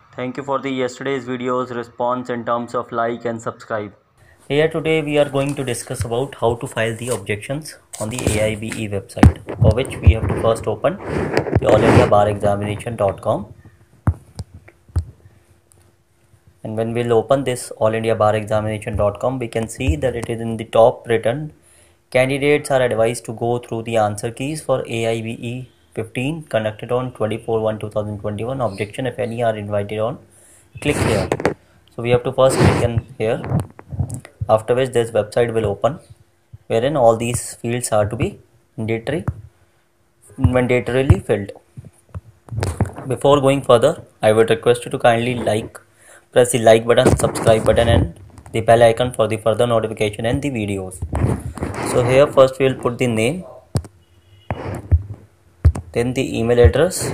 Thank you for the yesterday's video's response in terms of like and subscribe. Here today we are going to discuss about how to file the objections on the AIBE website, for which we have to first open the allindiabarexamination.com. And when we'll open this allindiabarexamination.com, we can see that it is in the top written, candidates are advised to go through the answer keys for AIBE 15 conducted on 24/1/2021. Objection if any are invited on. Click here. So we have to first click in here, after which this website will open, wherein all these fields are to be mandatorily filled. Before going further, I would request you to kindly press the like button, subscribe button and the bell icon for the further notification and the videos. So here first we will put the name, then the email address,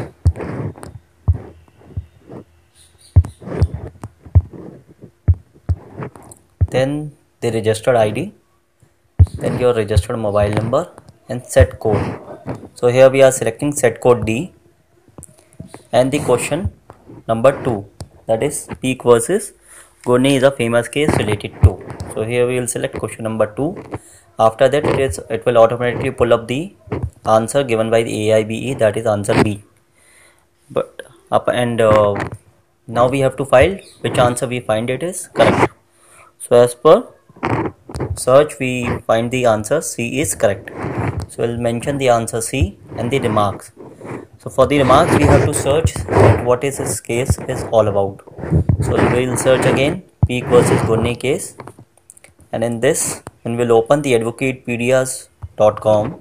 then the registered ID, then your registered mobile number and set code. So here we are selecting set code D and the question number 2, that is Peak versus Gurney is a famous case related to. So here we will select question number 2. After that it will automatically pull up the answer given by the AIBE, that is answer B. Now we have to file which answer we find it is correct. So as per search we find the answer C is correct. So we'll mention the answer C and the remarks. So for the remarks we have to search what is this case is all about. So we will search again Peak versus Gurney case, and in this when we'll open the advocatepedias.com,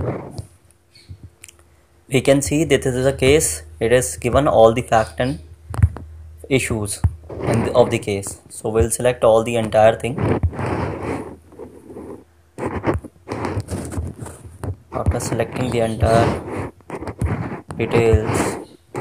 we can see that this is a case. It is given all the fact and issues of the case. So we'll select all the entire thing. After selecting the entire details,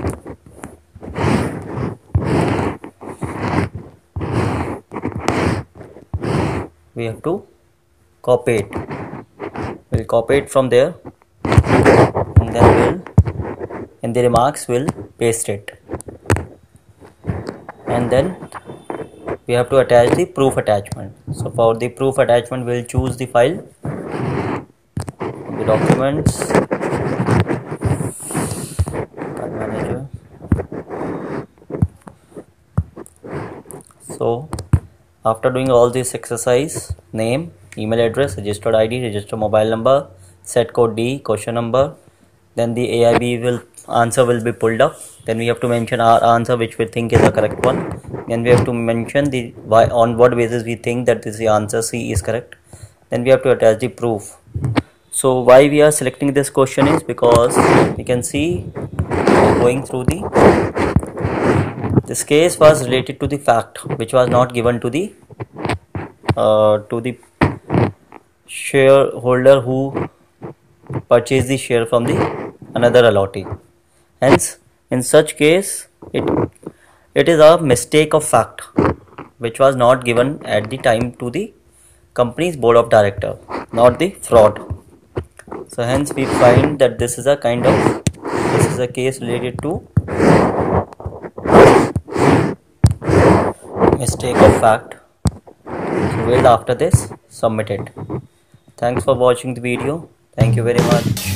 we have to copy it. We'll copy it from there and then we'll in the remarks we'll paste it, and then we have to attach the proof attachment. So for the proof attachment we'll choose the file, the documents, file manager. So after doing all this exercise, name, email address, registered ID, registered mobile number, set code D, question number, then the AIB answer will be pulled up. Then we have to mention our answer which we think is the correct one. Then we have to mention the why, on what basis we think that this answer C is correct. Then we have to attach the proof. So why we are selecting this question is because we can see going through this case was related to the fact which was not given to the shareholder who purchased the share from the another allottee. Hence in such case it is a mistake of fact which was not given at the time to the company's board of director, not the fraud. So hence we find that this is a case related to mistake of fact. So we'll after this submit it. Thanks for watching the video. Thank you very much.